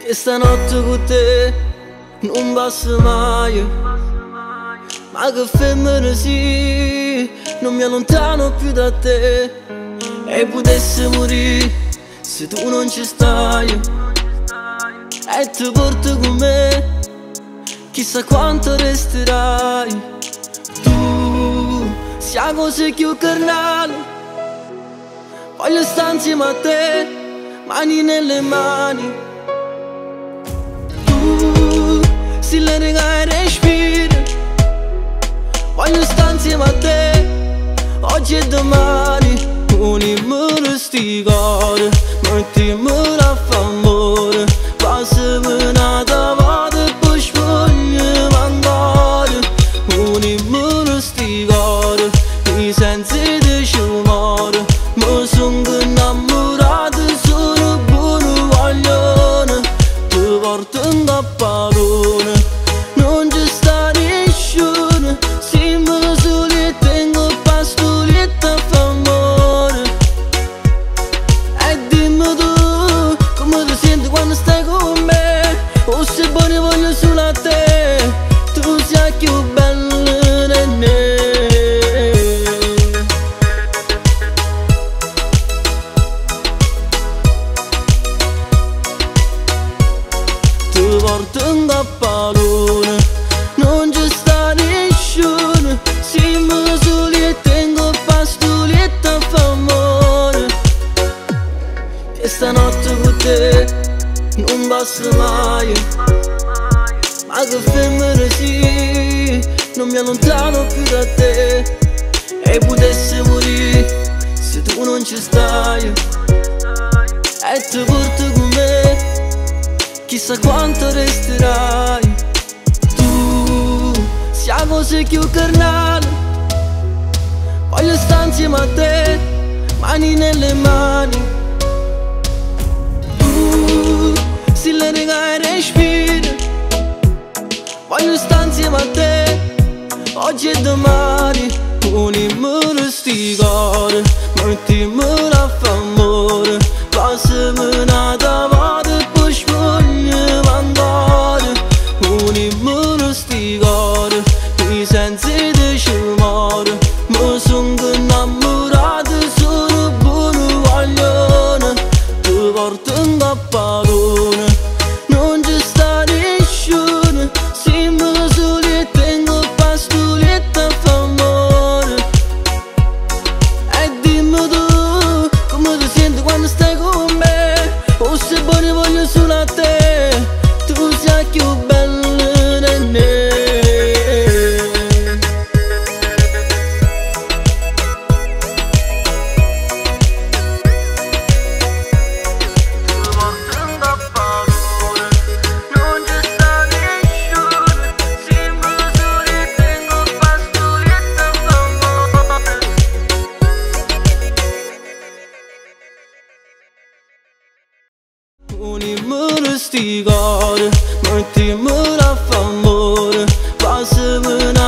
Che stanotte con te non passa mai, ma che femmina sì, non mi allontano più da te. E potessi morire se tu non ci stai, e ti porto con me, chissà quanto resterai. Tu sei la cosa più carnale, voglio stare insieme a te, mani nelle mani. Tu sei l'aria che respiri, voglio stare insieme a te, oggi e domani. Unimmi sti cuore, mettimmi a favore, passami una volta e poi spogliami ancora. Unimmi sti cuore, i sensi di sciumore, mi sono innamorato, sono buono guaglione, ti porto in cappellone, non ci sta nessuno, siamo soli e tengo pastoletta a favore. E dimmi tu, come ti senti quando stai con me, o se buoni voglio solo a te, tu sei più bella di me. Ti porto in cappellone, non ci sta nessuno, siamo soli e tengo pastoletta a favore. E stanotte con te non passa mai, ma che femmina sì, non mi allontano più da te. E potessi morire se tu non ci stai, e ti porto con me, chissà quanto resterai. Tu sei la cosa più carnale, voglio stare insieme a te, mani nelle mani. Tu sei l'aria che respiri, voglio stare insieme a te, oggi e domani. Unimmi sti cuore, mettimmi a favore, passami una volta e poi spogliami ancora. Unimmi sti cuore, i sensi di sciumore, mi sono innamorato, sono buono guaglione, ti porto in cappellone, non ci sta nessuno, siamo soli e tengo pastoletta a favore. E dimmi tu, come ti senti quando stai con me, o se buoni voglio solo a te, tu sei più bella di me. Ti porto in cappellone, non ci sta nessuno, siamo soli e tengo pastoletta a favore. Unimmi sti cuore, mettimmi a favore, passami